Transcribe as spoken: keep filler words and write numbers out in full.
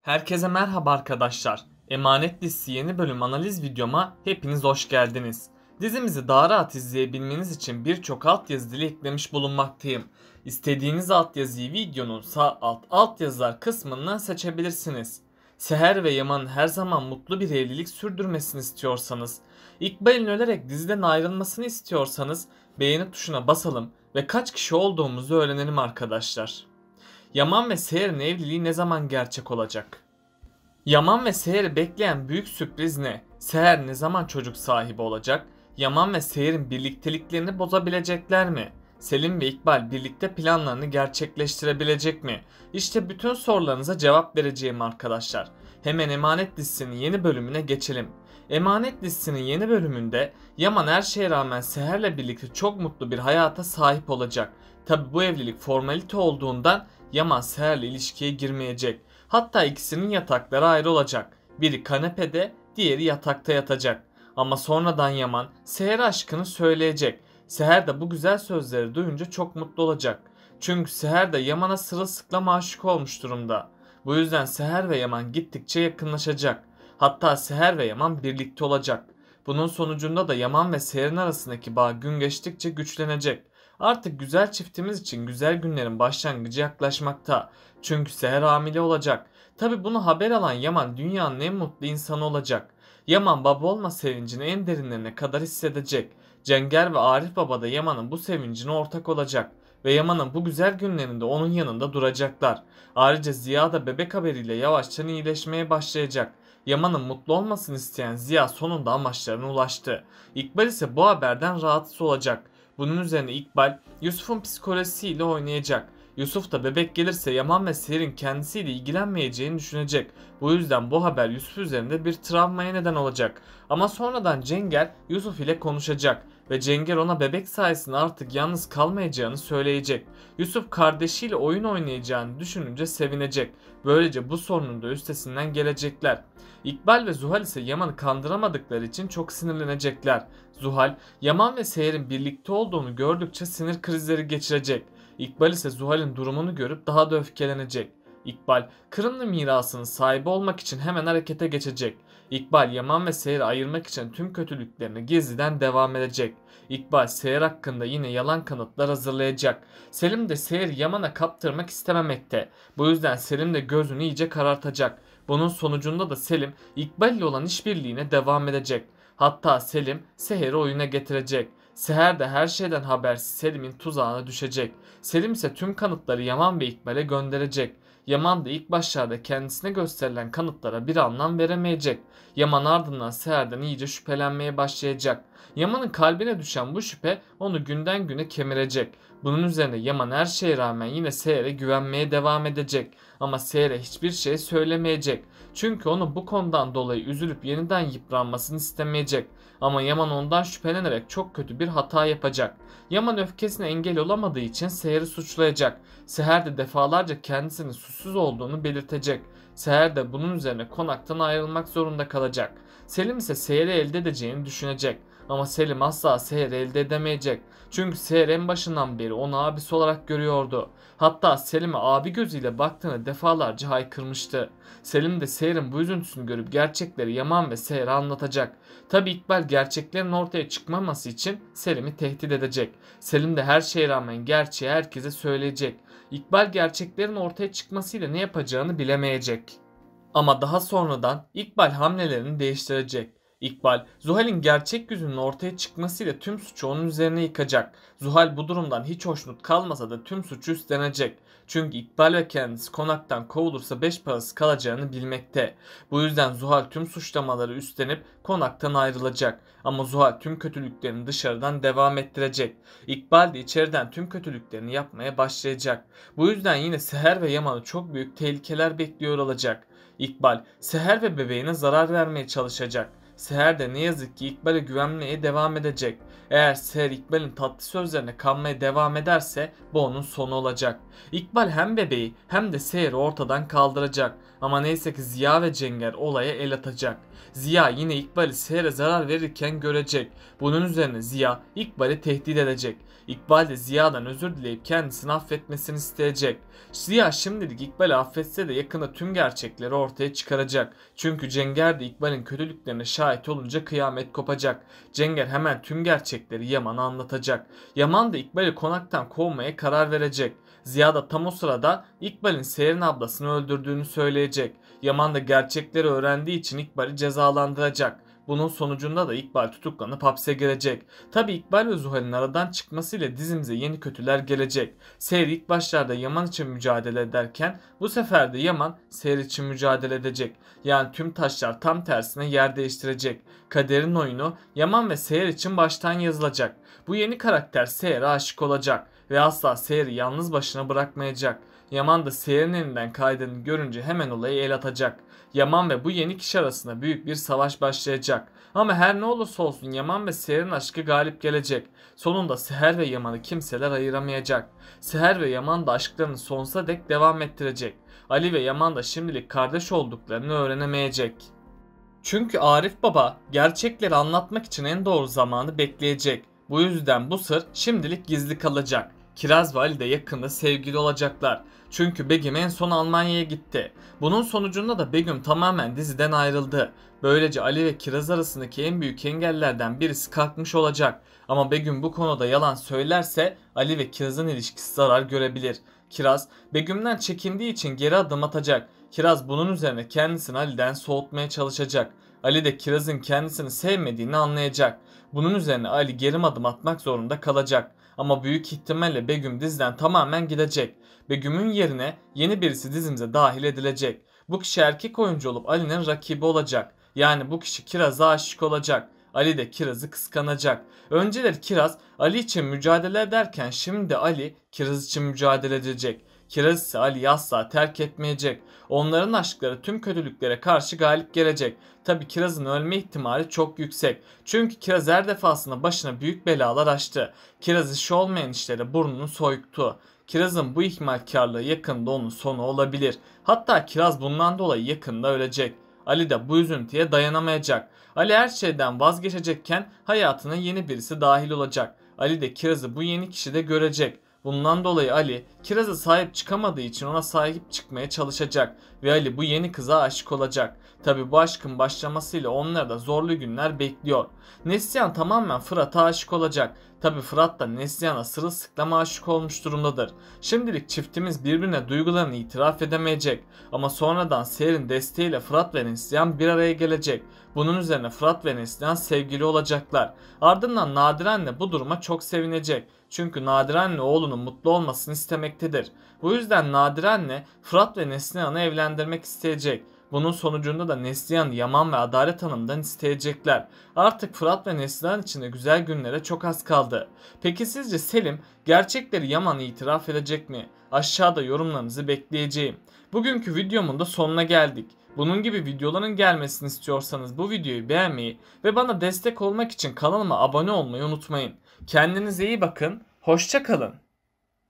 Herkese merhaba arkadaşlar. Emanet dizisi yeni bölüm analiz videoma hepiniz hoş geldiniz. Dizimizi daha rahat izleyebilmeniz için birçok altyazı dili eklemiş bulunmaktayım. İstediğiniz altyazıyı videonun sağ alt altyazılar kısmından seçebilirsiniz. Seher ve Yaman'ın her zaman mutlu bir evlilik sürdürmesini istiyorsanız, İkbal'in ölerek diziden ayrılmasını istiyorsanız beğeni tuşuna basalım ve kaç kişi olduğumuzu öğrenelim arkadaşlar. Yaman ve Seher'in evliliği ne zaman gerçek olacak? Yaman ve Seher'i bekleyen büyük sürpriz ne? Seher ne zaman çocuk sahibi olacak? Yaman ve Seher'in birlikteliklerini bozabilecekler mi? Selim ve İkbal birlikte planlarını gerçekleştirebilecek mi? İşte bütün sorularınıza cevap vereceğim arkadaşlar. Hemen Emanet dizisinin yeni bölümüne geçelim. Emanet dizisinin yeni bölümünde Yaman her şeye rağmen Seher'le birlikte çok mutlu bir hayata sahip olacak. Tabi bu evlilik formalite olduğundan Yaman Seher'le ilişkiye girmeyecek. Hatta ikisinin yatakları ayrı olacak. Biri kanepede, diğeri yatakta yatacak. Ama sonradan Yaman Seher aşkını söyleyecek. Seher de bu güzel sözleri duyunca çok mutlu olacak. Çünkü Seher de Yaman'a sırılsıklam aşık olmuş durumda. Bu yüzden Seher ve Yaman gittikçe yakınlaşacak. Hatta Seher ve Yaman birlikte olacak. Bunun sonucunda da Yaman ve Seher'in arasındaki bağ gün geçtikçe güçlenecek. Artık güzel çiftimiz için güzel günlerin başlangıcı yaklaşmakta. Çünkü Seher hamile olacak. Tabi bunu haber alan Yaman dünyanın en mutlu insanı olacak. Yaman baba olma sevincini en derinlerine kadar hissedecek. Cenger ve Arif Baba da Yaman'ın bu sevincine ortak olacak. Ve Yaman'ın bu güzel günlerinde onun yanında duracaklar. Ayrıca Ziya da bebek haberiyle yavaşça iyileşmeye başlayacak. Yaman'ın mutlu olmasını isteyen Ziya sonunda amaçlarına ulaştı. İkbal ise bu haberden rahatsız olacak. Bunun üzerine İkbal Yusuf'un psikolojisiyle oynayacak. Yusuf da bebek gelirse Yaman ve Seher'in kendisiyle ilgilenmeyeceğini düşünecek. Bu yüzden bu haber Yusuf üzerinde bir travmaya neden olacak. Ama sonradan Cenger Yusuf ile konuşacak ve Cenger ona bebek sayesinde artık yalnız kalmayacağını söyleyecek. Yusuf kardeşiyle oyun oynayacağını düşününce sevinecek. Böylece bu sorunun da üstesinden gelecekler. İkbal ve Zuhal ise Yaman'ı kandıramadıkları için çok sinirlenecekler. Zuhal, Yaman ve Seher'in birlikte olduğunu gördükçe sinir krizleri geçirecek. İkbal ise Zuhal'in durumunu görüp daha da öfkelenecek. İkbal, Kırımlı mirasının sahibi olmak için hemen harekete geçecek. İkbal, Yaman ve Seher'i ayırmak için tüm kötülüklerini gizliden devam edecek. İkbal, Seher hakkında yine yalan kanıtlar hazırlayacak. Selim de Seher'i Yaman'a kaptırmak istememekte. Bu yüzden Selim de gözünü iyice karartacak. Bunun sonucunda da Selim, İkbal ile olan işbirliğine devam edecek. Hatta Selim, Seher'i oyuna getirecek. Seher de her şeyden habersiz Selim'in tuzağına düşecek. Selim ise tüm kanıtları Yaman ve İkbal'e gönderecek. Yaman da ilk başlarda kendisine gösterilen kanıtlara bir anlam veremeyecek. Yaman ardından Seher'den iyice şüphelenmeye başlayacak. Yaman'ın kalbine düşen bu şüphe onu günden güne kemirecek. Bunun üzerine Yaman her şeye rağmen yine Seher'e güvenmeye devam edecek. Ama Seher'e hiçbir şey söylemeyecek. Çünkü onu bu konudan dolayı üzülüp yeniden yıpranmasını istemeyecek. Ama Yaman ondan şüphelenerek çok kötü bir hata yapacak. Yaman öfkesine engel olamadığı için Seher'i suçlayacak. Seher de defalarca kendisinin suçsuz olduğunu belirtecek. Seher de bunun üzerine konaktan ayrılmak zorunda kalacak. Selim ise Seher'i elde edeceğini düşünecek. Ama Selim asla Seher'i elde edemeyecek. Çünkü Seher en başından beri onu abisi olarak görüyordu. Hatta Selim'e abi gözüyle baktığını defalarca haykırmıştı. Selim de Seher'in bu üzüntüsünü görüp gerçekleri Yaman ve Seher'e anlatacak. Tabi İkbal gerçeklerin ortaya çıkmaması için Selim'i tehdit edecek. Selim de her şeye rağmen gerçeği herkese söyleyecek. İkbal gerçeklerin ortaya çıkmasıyla ne yapacağını bilemeyecek. Ama daha sonradan İkbal hamlelerini değiştirecek. İkbal, Zuhal'in gerçek yüzünün ortaya çıkmasıyla tüm suçu onun üzerine yıkacak. Zuhal bu durumdan hiç hoşnut kalmasa da tüm suçu üstlenecek. Çünkü İkbal ve kendisi konaktan kovulursa beş parası kalacağını bilmekte. Bu yüzden Zuhal tüm suçlamaları üstlenip konaktan ayrılacak. Ama Zuhal tüm kötülüklerini dışarıdan devam ettirecek. İkbal de içeriden tüm kötülüklerini yapmaya başlayacak. Bu yüzden yine Seher ve Yaman'ı çok büyük tehlikeler bekliyor olacak. İkbal, Seher ve bebeğine zarar vermeye çalışacak. Seher de ne yazık ki İkbal'e güvenmeye devam edecek. Eğer Seher İkbal'in tatlı sözlerine kanmaya devam ederse bu onun sonu olacak. İkbal hem bebeği hem de Seher'i ortadan kaldıracak. Ama neyse ki Ziya ve Cenger olaya el atacak. Ziya yine İkbal'i Seher'e zarar verirken görecek. Bunun üzerine Ziya İkbal'i tehdit edecek. İkbal de Ziya'dan özür dileyip kendisini affetmesini isteyecek. Ziya şimdilik İkbal'i affetse de yakında tüm gerçekleri ortaya çıkaracak. Çünkü Cenger de İkbal'in kötülüklerine şahit olunca kıyamet kopacak. Cenger hemen tüm gerçekleri Yaman'a anlatacak. Yaman da İkbal'i konaktan kovmaya karar verecek. Ziya da tam o sırada İkbal'in Seher'in ablasını öldürdüğünü söyleyecek. Yaman da gerçekleri öğrendiği için İkbal'i cezalandıracak. Bunun sonucunda da İkbal tutuklanıp hapse girecek. Tabi İkbal ve Zuhal'in aradan çıkmasıyla dizimize yeni kötüler gelecek. Seher ilk başlarda Yaman için mücadele ederken bu sefer de Yaman Seher için mücadele edecek. Yani tüm taşlar tam tersine yer değiştirecek. Kaderin oyunu Yaman ve Seher için baştan yazılacak. Bu yeni karakter Seher'e aşık olacak ve asla Seher'i yalnız başına bırakmayacak. Yaman da Seher'in elinden kaydığını görünce hemen olaya el atacak. Yaman ve bu yeni kişi arasında büyük bir savaş başlayacak. Ama her ne olursa olsun Yaman ve Seher'in aşkı galip gelecek. Sonunda Seher ve Yaman'ı kimseler ayıramayacak. Seher ve Yaman da aşklarını sonsuza dek devam ettirecek. Ali ve Yaman da şimdilik kardeş olduklarını öğrenemeyecek. Çünkü Arif Baba gerçekleri anlatmak için en doğru zamanı bekleyecek. Bu yüzden bu sır şimdilik gizli kalacak. Kiraz ve Ali de yakında sevgili olacaklar. Çünkü Begüm en son Almanya'ya gitti. Bunun sonucunda da Begüm tamamen diziden ayrıldı. Böylece Ali ve Kiraz arasındaki en büyük engellerden birisi kalkmış olacak. Ama Begüm bu konuda yalan söylerse Ali ve Kiraz'ın ilişkisi zarar görebilir. Kiraz Begüm'den çekindiği için geri adım atacak. Kiraz bunun üzerine kendisini Ali'den soğutmaya çalışacak. Ali de Kiraz'ın kendisini sevmediğini anlayacak. Bunun üzerine Ali geri adım atmak zorunda kalacak. Ama büyük ihtimalle Begüm diziden tamamen gidecek. Begüm'ün yerine yeni birisi dizimize dahil edilecek. Bu kişi erkek oyuncu olup Ali'nin rakibi olacak. Yani bu kişi Kiraz'a aşık olacak. Ali de Kiraz'ı kıskanacak. Önceleri Kiraz Ali için mücadele ederken şimdi Ali Kiraz için mücadele edecek. Kiraz ise Ali'yi asla terk etmeyecek. Onların aşkları tüm kötülüklere karşı galip gelecek. Tabi Kiraz'ın ölme ihtimali çok yüksek. Çünkü Kiraz her defasında başına büyük belalar açtı. Kiraz işi olmayan işlere burnunu soyuttu. Kiraz'ın bu ihmalkarlığı yakında onun sonu olabilir. Hatta Kiraz bundan dolayı yakında ölecek. Ali de bu üzüntüye dayanamayacak. Ali her şeyden vazgeçecekken hayatına yeni birisi dahil olacak. Ali de Kiraz'ı bu yeni kişide görecek. Bundan dolayı Ali Kiraz'a sahip çıkamadığı için ona sahip çıkmaya çalışacak ve Ali bu yeni kıza aşık olacak. Tabi bu aşkın başlamasıyla onlara da zorlu günler bekliyor. Neslihan tamamen Fırat'a aşık olacak. Tabi Fırat da Neslihan'a sırılsıklam aşık olmuş durumdadır. Şimdilik çiftimiz birbirine duygularını itiraf edemeyecek. Ama sonradan Seher'in desteğiyle Fırat ve Neslihan bir araya gelecek. Bunun üzerine Fırat ve Neslihan sevgili olacaklar. Ardından Nadiren'le bu duruma çok sevinecek. Çünkü Nadiren'le oğlunun mutlu olmasını istemektedir. Bu yüzden Nadiren'le Fırat ve Neslihan'ı evlendirmek isteyecek. Bunun sonucunda da Neslihan, Yaman ve Adalet Hanım'dan isteyecekler. Artık Fırat ve Neslihan için de güzel günlere çok az kaldı. Peki sizce Selim gerçekleri Yaman'a itiraf edecek mi? Aşağıda yorumlarınızı bekleyeceğim. Bugünkü videomun da sonuna geldik. Bunun gibi videoların gelmesini istiyorsanız bu videoyu beğenmeyi ve bana destek olmak için kanalıma abone olmayı unutmayın. Kendinize iyi bakın, hoşça kalın.